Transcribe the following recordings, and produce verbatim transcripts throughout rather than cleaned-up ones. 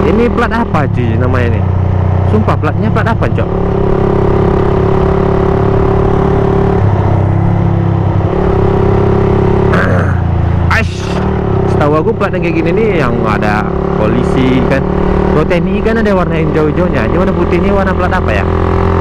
Ini plat apa cuy namanya ini? Sumpah platnya plat apa cok? Aish, setahu aku plat yang kayak gini nih yang ada polisi kan. Kalau T N I kan ada warna hijau-hijaunya. Ini warna putih, ini warna plat apa ya?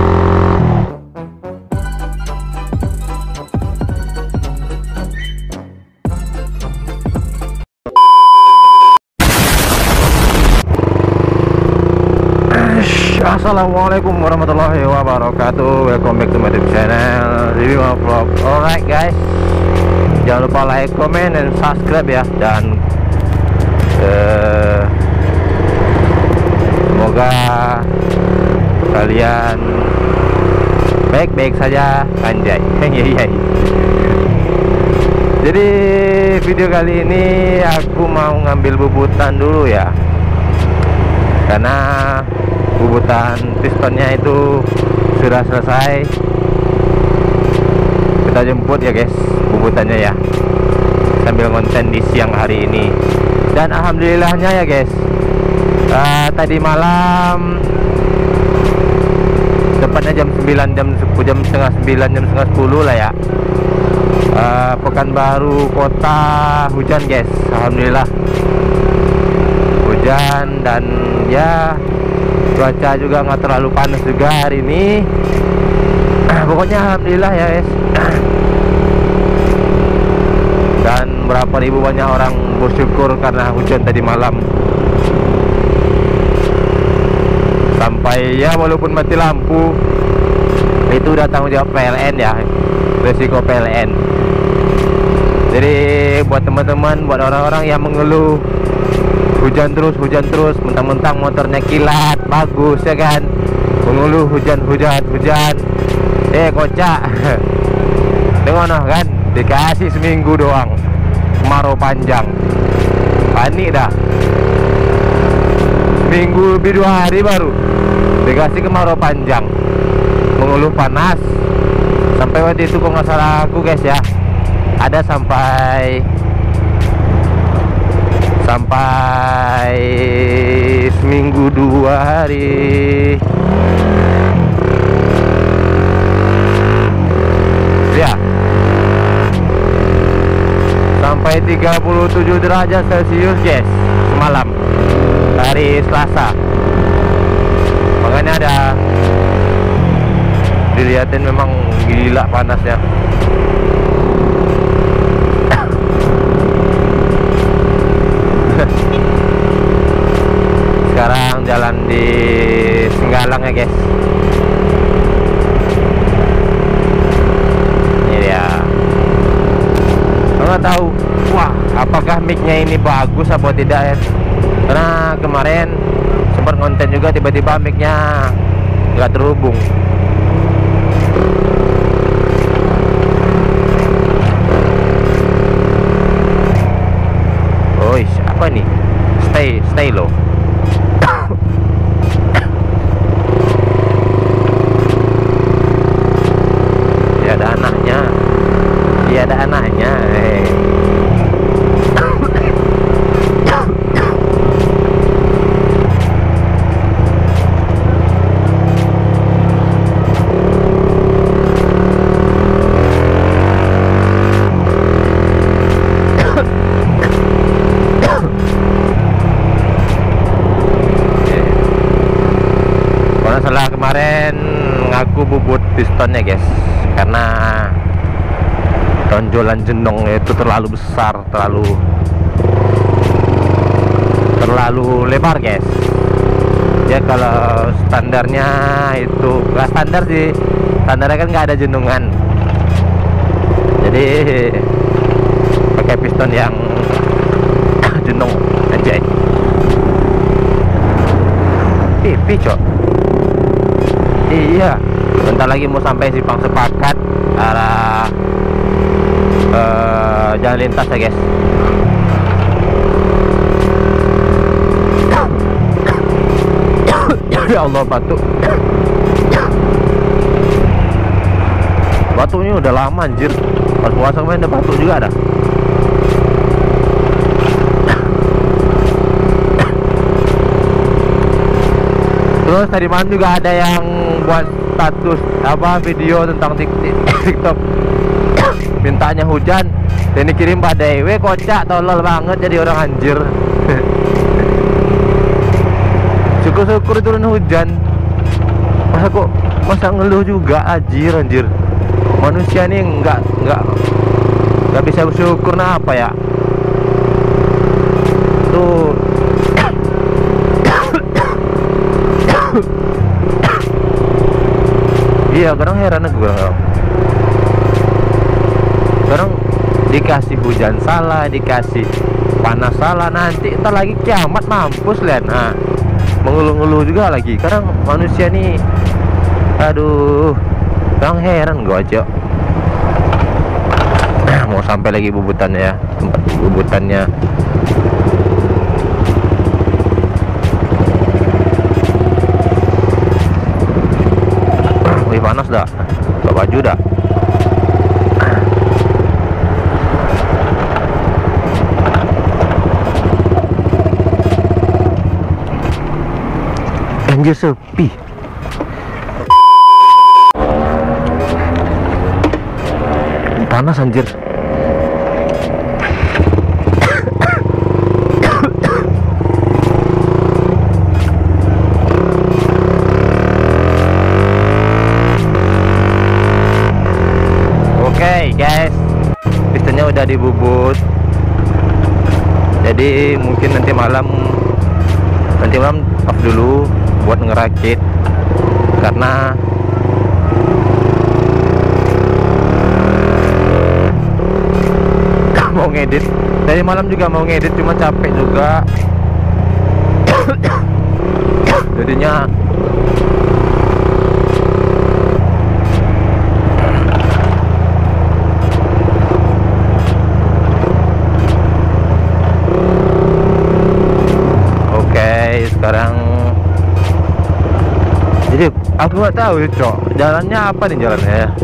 Assalamualaikum warahmatullahi wabarakatuh. Welcome back to my YouTube channel Review my vlog. Alright guys, jangan lupa like, comment, dan subscribe ya. Dan uh, semoga kalian baik-baik saja, anjay. Jadi video kali ini aku mau ngambil bubutan dulu ya, karena bubutan pistonnya itu sudah selesai. Kita jemput ya guys bubutannya ya, sambil konten di siang hari ini. Dan alhamdulillahnya ya guys, uh, tadi malam tepatnya jam sembilan, jam jam setengah sembilan, jam setengah sepuluh lah ya, uh, Pekanbaru kota hujan guys. Alhamdulillah hujan, dan ya cuaca juga nggak terlalu panas juga hari ini. Pokoknya alhamdulillah ya guys. Dan berapa ribu banyak orang bersyukur karena hujan tadi malam. Sampai ya walaupun mati lampu itu udah tanggung jawab P L N ya, resiko P L N. Jadi buat teman-teman, buat orang-orang yang mengeluh hujan terus, hujan terus, mentang-mentang motornya kilat, bagus ya kan, mengeluh hujan, hujan, hujan, eh kocak. Dengar noh kan, dikasih seminggu doang kemarau panjang, panik dah. Seminggu lebih dua hari baru dikasih kemarau panjang, mengeluh panas. Sampai waktu itu kok nggak salah aku guys ya, ada sampai sampai seminggu dua hari ya, sampai tiga puluh tujuh derajat celcius guys semalam hari Selasa. Makanya ada dilihatin memang gila panasnya. Sekarang jalan di Singgalang ya guys. Ini dia. Nggak tahu, wah, apakah mic-nya ini bagus apa tidak ya? Karena kemarin sempat konten juga, tiba-tiba mic-nya nggak terhubung. Oh, apa nih? Stay, stay low. Dia ada anaknya, dia ada anaknya. Hey. Setelah kemarin ngaku bubut pistonnya guys, karena tonjolan jenong itu terlalu besar, terlalu terlalu lebar guys. Ya kalau standarnya itu nggak standar sih, standarnya kan nggak ada jenungan. Jadi pakai piston yang jenong anjay. Pipi cok. Iya, bentar lagi mau sampai Simpang Sepakat arah uh, jalan lintas ya guys. Ya Allah, batuk. Batuknya udah lama anjir. Pas puasa main ada batuk juga ada. Terus tadi malam juga ada yang buat status apa video tentang TikTok mintanya hujan dan dikirim badai. Weh kocak, tolol banget jadi orang anjir. Syukur-syukur turun hujan. Masa kok masa ngeluh juga anjir anjir. Manusia nih nggak nggak nggak bisa bersyukur, nah apa ya tuh. Iya, kadang heran gue. Kadang dikasih hujan salah, dikasih panas salah, nanti entar lagi kiamat mampus lihat. Nah, mengeluh-ngeluh juga lagi. Kadang manusia nih, aduh, kadang heran gue aja. Mau sampai lagi bubutannya ya, tempat bubutannya. Wih panas dah, buka baju dah. Anjir sepi. Panas anjir. Oke guys, pistonnya udah dibubut. Jadi mungkin nanti malam Nanti malam off dulu buat ngerakit, karena mau ngedit. Dari malam juga mau ngedit, cuma capek juga. Jadinya sekarang, jadi aku nggak tahu ya cok, jalannya apa nih jalannya ya.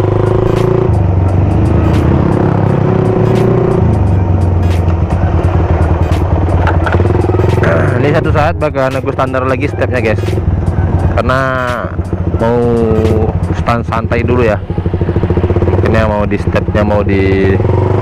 Ini satu saat bakalan aku standar lagi stepnya guys, karena mau stand santai dulu ya. Mungkin mau di stepnya mau di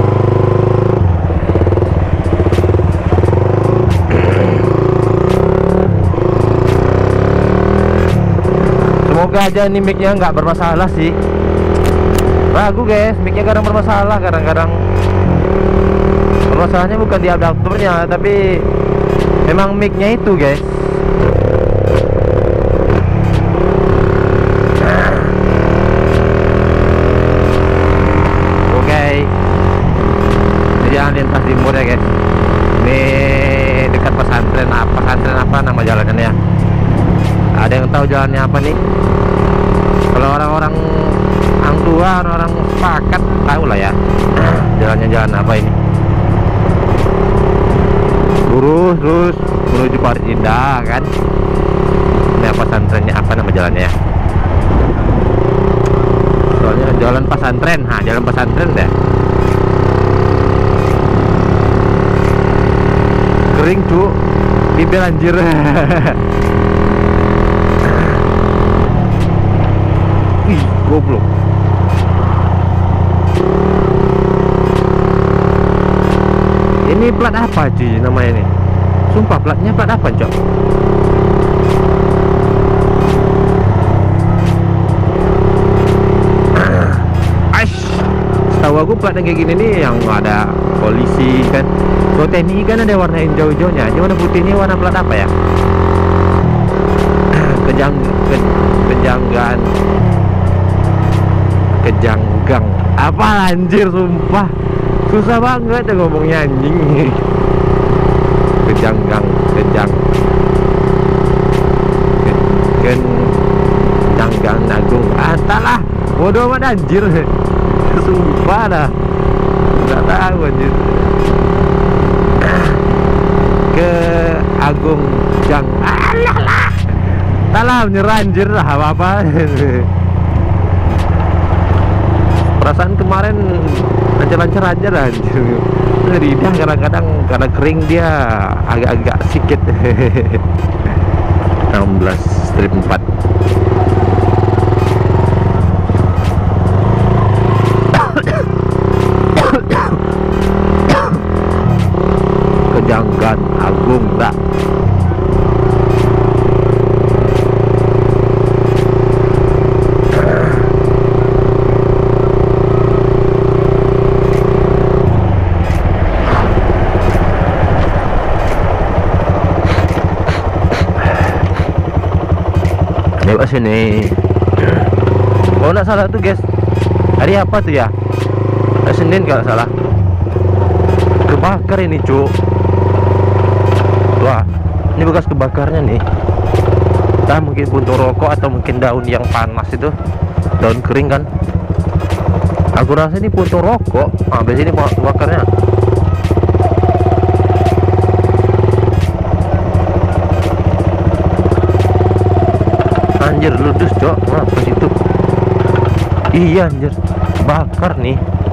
semoga aja ini mic-nya nggak bermasalah sih. Ragu guys, mic-nya kadang bermasalah, kadang-kadang permasalahannya bukan di adaptornya, tapi memang mic-nya itu guys. Oke, okay. Ini jalan lintas timur ya guys. Ini dekat pesantren apa pesantren apa nama jalannya ya? Ada yang tahu jalannya apa nih? Kalau orang-orang ang tua, orang-orang sepakat tahu lah ya. Jalannya jalan apa ini? Lurus terus menuju Parit Indah kan? Ini apa pesantrennya, apa nama jalannya ya? Soalnya jalan pesantren, ha, jalan pesantren deh. Kering cu, bibir anjir. Ih, goblok. Ini plat apa sih namanya ini? Sumpah platnya plat apa cok? Aish, setahu aku plat yang kayak gini nih yang ada polisi kan. Kalau T N I kan ada warna hijau-hijaunya. Ini warna putih, ini warna plat apa ya? Kejang, ke, kejanggaan. Kejanggang apa anjir, sumpah susah banget ya ngomongnya anjing. Kejanggang, kejang ken kejanggang agung, atalah bodoh amat anjir. Sumpah dah nggak tahu anjir. Ke Agung Jang, alah lah salah menyerah anjir lah apa-apa. Perasaan kemarin lancar-lancar aja lah anjir. Lidah kadang-kadang karena kering dia agak-agak sikit. enam belas strip empat. Kejanggan Agung tak. Lewat sini. Oh, nak salah tuh guys. Hari apa tuh ya? Hari Senin kalau salah. Kebakar ini cuk. Wah, ini bekas kebakarnya nih. Entah mungkin puntung rokok atau mungkin daun yang panas itu, daun kering kan. Aku rasa ini puntung rokok. Habis ini bakarnya. Anjir ludus cok. Wah, ke situ. Iya anjir, bakar nih.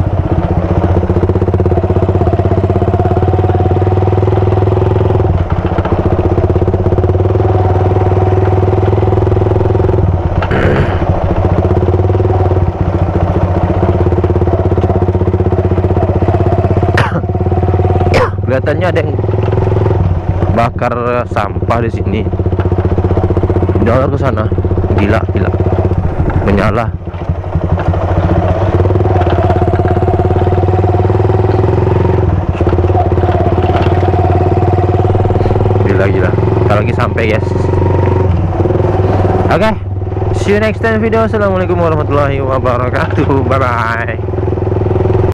Kelihatannya ada yang bakar sampah di sini. Jalan ke sana. Gila, gila. Menyala. Gila, gila. Kita lagi sampai, guys. Oke. Okay. See you next time video. Assalamualaikum warahmatullahi wabarakatuh. Bye bye.